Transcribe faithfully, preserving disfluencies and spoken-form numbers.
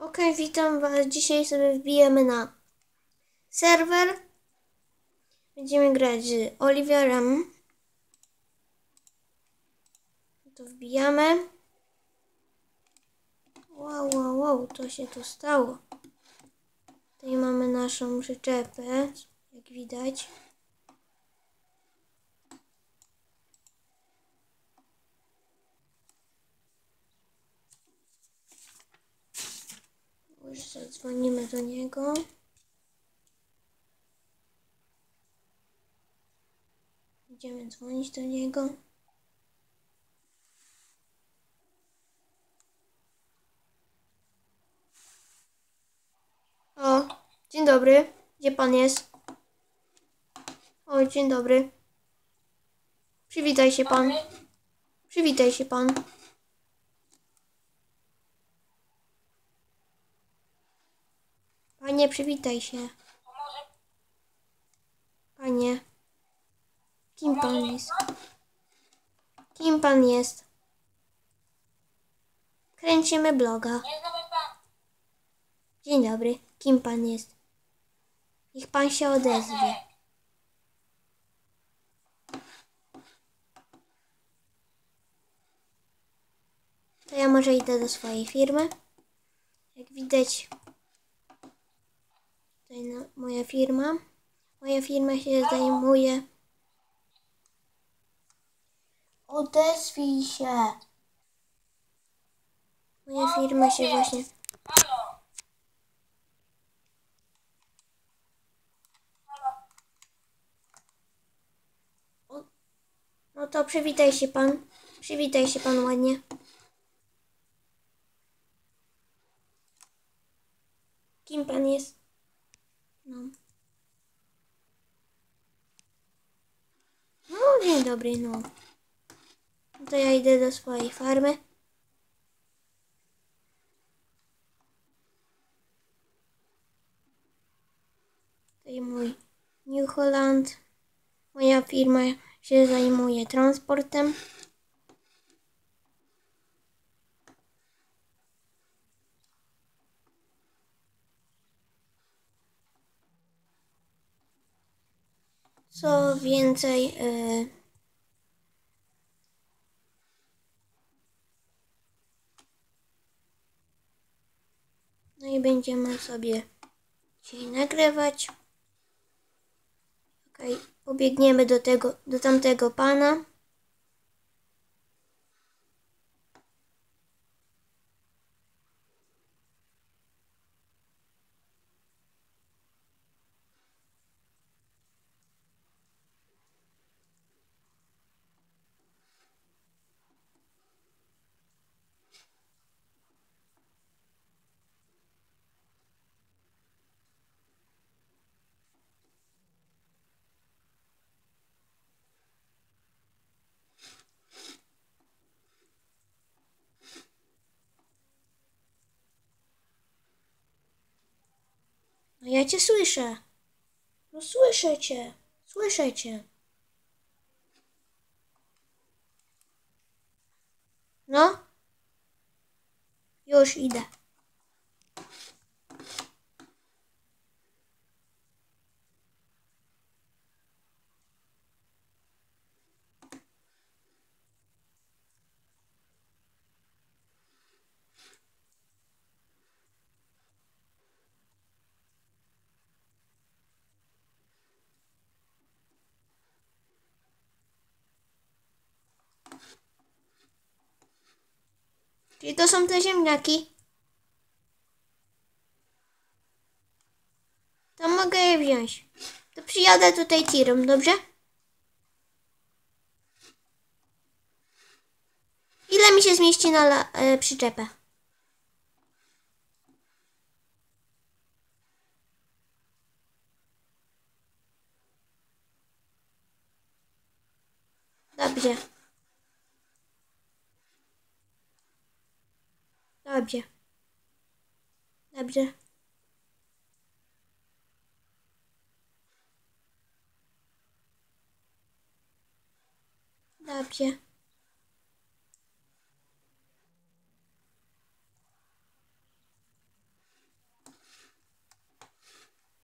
Okej, witam was. Dzisiaj sobie wbijemy na serwer. Będziemy grać z Oliverem. To wbijamy. Wow, wow, wow, to się tu stało. Tutaj mamy naszą przyczepę, jak widać. Już zadzwonimy do niego. Idziemy dzwonić do niego. O, dzień dobry. Gdzie pan jest? O, dzień dobry. Przywitaj się pan. Przywitaj się pan. Panie, przywitaj się. Panie. Kim pan jest? Kim pan jest? Kręcimy bloga. Dzień dobry. Kim pan jest? Niech pan się odezwie. To ja może idę do swojej firmy. Jak widać, tutaj no, moja firma. Moja firma się zajmuje... Odezwij się. Moja firma się właśnie... O, no to przywitaj się pan. Przywitaj się pan ładnie. Kim pan jest? No. No, dzień dobry, no. To ja idę do swojej farmy. Tutaj mój New Holland. Moja firma się zajmuje transportem. Co więcej, yy, no i będziemy sobie dzisiaj nagrywać. Okej, okay, pobiegniemy do tego, do tamtego pana. No ja cię słyszę. No słyszę cię. Słyszę cię. No. Już idę. Czyli to są te ziemniaki. To mogę je wziąć. To przyjadę tutaj tirem, dobrze? Ile mi się zmieści na la, e, przyczepę? Dobrze. Dobrze. Dobrze. Dobrze.